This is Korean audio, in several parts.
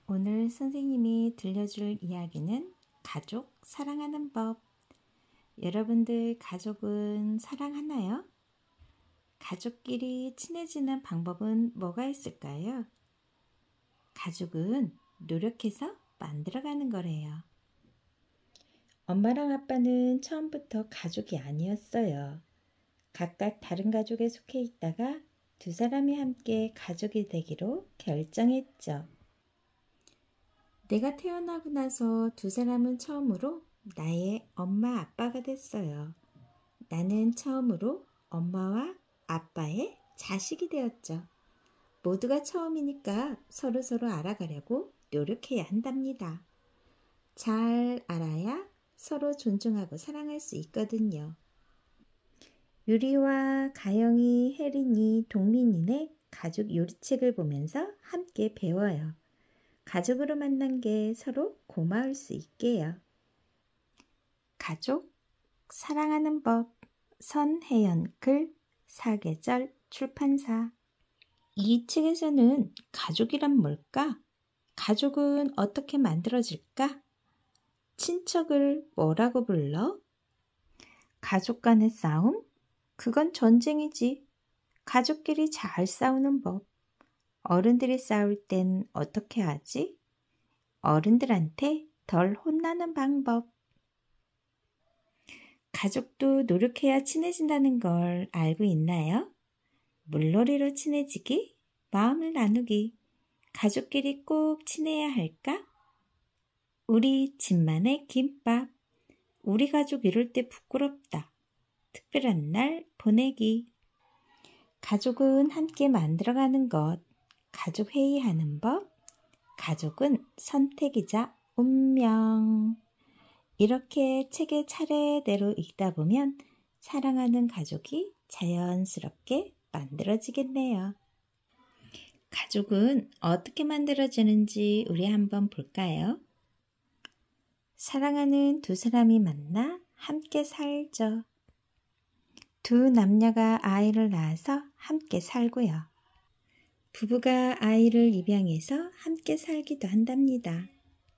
오늘 선생님이 들려줄 이야기는 가족 사랑하는 법. 여러분들 가족은 사랑하나요? 가족끼리 친해지는 방법은 뭐가 있을까요? 가족은 노력해서 만들어가는 거래요. 엄마랑 아빠는 처음부터 가족이 아니었어요. 각각 다른 가족에 속해 있다가 두 사람이 함께 가족이 되기로 결정했죠. 내가 태어나고 나서 두 사람은 처음으로 나의 엄마 아빠가 됐어요. 나는 처음으로 엄마와 아빠의 자식이 되었죠. 모두가 처음이니까 서로서로 알아가려고 노력해야 한답니다. 잘 알아야 서로 존중하고 사랑할 수 있거든요. 유리와 가영이, 혜린이, 동민이네 가족 요리책을 보면서 함께 배워요. 가족으로 만난 게 서로 고마울 수 있게요. 가족 사랑하는 법 선혜연 글 사계절 출판사. 이 책에서는 가족이란 뭘까? 가족은 어떻게 만들어질까? 친척을 뭐라고 불러? 가족 간의 싸움? 그건 전쟁이지. 가족끼리 잘 싸우는 법. 어른들이 싸울 땐 어떻게 하지? 어른들한테 덜 혼나는 방법. 가족도 노력해야 친해진다는 걸 알고 있나요? 물놀이로 친해지기, 마음을 나누기, 가족끼리 꼭 친해야 할까? 우리 집만의 김밥, 우리 가족 이럴 때 부끄럽다, 특별한 날 보내기. 가족은 함께 만들어가는 것, 가족 회의하는 법, 가족은 선택이자 운명. 이렇게 책의 차례대로 읽다 보면 사랑하는 가족이 자연스럽게 만들어지겠네요. 가족은 어떻게 만들어지는지 우리 한번 볼까요? 사랑하는 두 사람이 만나 함께 살죠. 두 남녀가 아이를 낳아서 함께 살고요. 부부가 아이를 입양해서 함께 살기도 한답니다.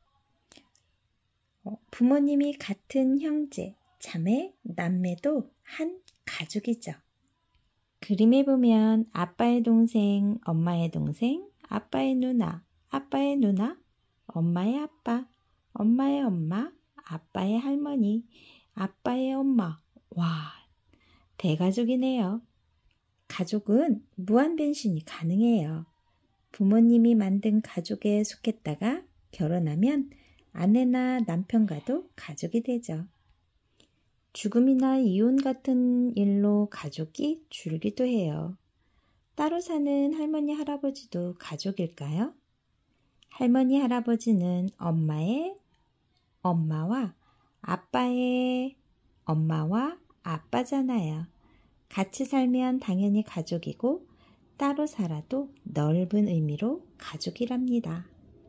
부모님이 같은 형제, 자매, 남매도 한 가족이죠. 그림에 보면 아빠의 동생, 엄마의 동생, 아빠의 누나, 아빠의 누나, 엄마의 아빠, 엄마의 엄마, 아빠의 할머니, 아빠의 엄마. 와, 대가족이네요. 가족은 무한 변신이 가능해요. 부모님이 만든 가족에 속했다가 결혼하면 아내나 남편과도 가족이 되죠. 죽음이나 이혼 같은 일로 가족이 줄기도 해요. 따로 사는 할머니, 할아버지도 가족일까요? 할머니, 할아버지는 엄마의 엄마와 아빠의 엄마와 아빠잖아요. 같이 살면 당연히 가족이고 따로 살아도 넓은 의미로 가족이랍니다.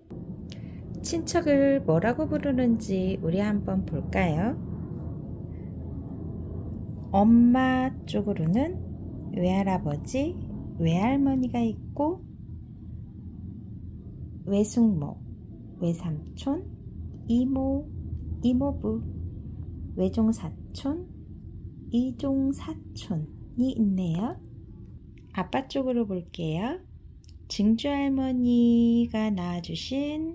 친척을 뭐라고 부르는지 우리 한번 볼까요? 엄마 쪽으로는 외할아버지, 외할머니가 있고 외숙모, 외삼촌, 이모, 이모부, 외종사촌, 이종사촌이 있네요. 아빠 쪽으로 볼게요. 증조할머니가 낳아주신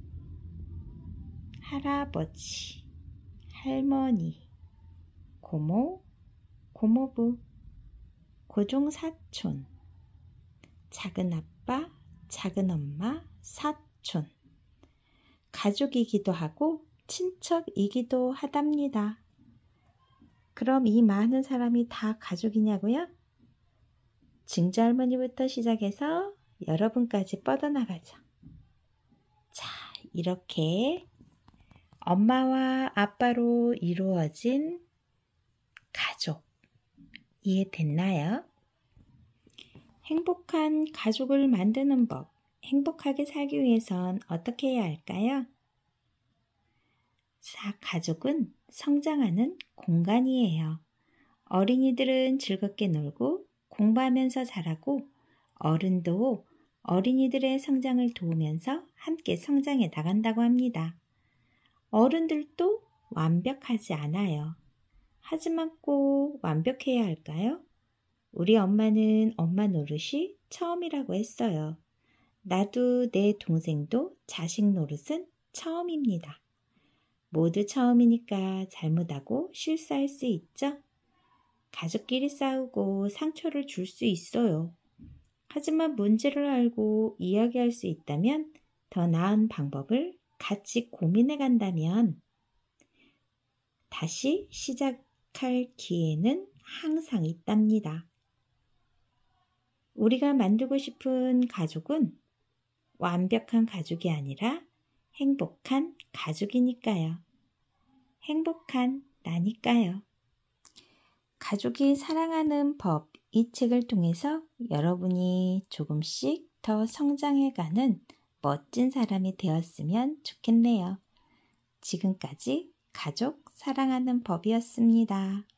할아버지, 할머니, 고모, 고모부, 고종사촌, 작은아빠, 작은엄마, 사촌. 가족이기도 하고 친척이기도 하답니다. 그럼 이 많은 사람이 다 가족이냐고요? 증조할머니부터 시작해서 여러분까지 뻗어나가죠. 자, 이렇게 엄마와 아빠로 이루어진 가족 이해됐나요? 행복한 가족을 만드는 법, 행복하게 살기 위해선 어떻게 해야 할까요? 가족은 성장하는 공간이에요. 어린이들은 즐겁게 놀고 공부하면서 자라고 어른도 어린이들의 성장을 도우면서 함께 성장해 나간다고 합니다. 어른들도 완벽하지 않아요. 하지만 꼭 완벽해야 할까요? 우리 엄마는 엄마 노릇이 처음이라고 했어요. 나도 내 동생도 자식 노릇은 처음입니다. 모두 처음이니까 잘못하고 실수할 수 있죠? 가족끼리 싸우고 상처를 줄 수 있어요. 하지만 문제를 알고 이야기할 수 있다면 더 나은 방법을 같이 고민해 간다면 다시 시작할 기회는 항상 있답니다. 우리가 만들고 싶은 가족은 완벽한 가족이 아니라 행복한 가족이니까요. 행복한 나니까요. 가족이 사랑하는 법, 이 책을 통해서 여러분이 조금씩 더 성장해가는 멋진 사람이 되었으면 좋겠네요. 지금까지 가족 사랑하는 법이었습니다.